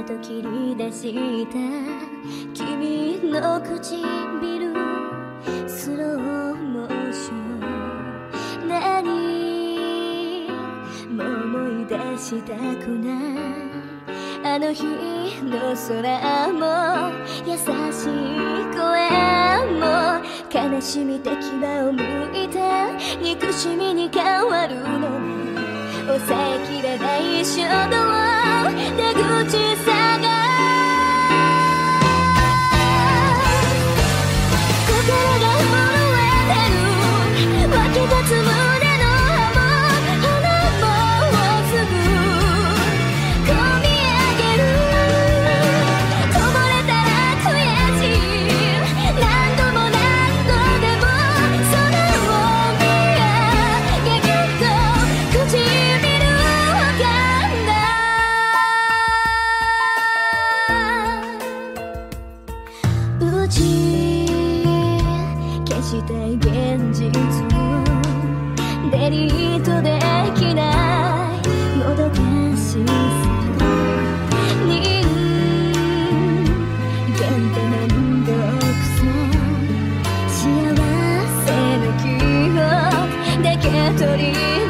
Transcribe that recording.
と切り出した君の唇スローモーション何も思い出したくないあの日の空も優しい声も悲しみ的歯をむいた憎しみに変わるのに抑えきれない衝動出口さが心が震えてる湧き立つ胸の葉も花もすぐ込み上げるこぼれたら悔しい何度も何度でも空を見上げぎゅっと唇を噛んだ打ち消したい現実をデリートできないもどかしさ人間って面倒くさ幸せな記憶だけ取り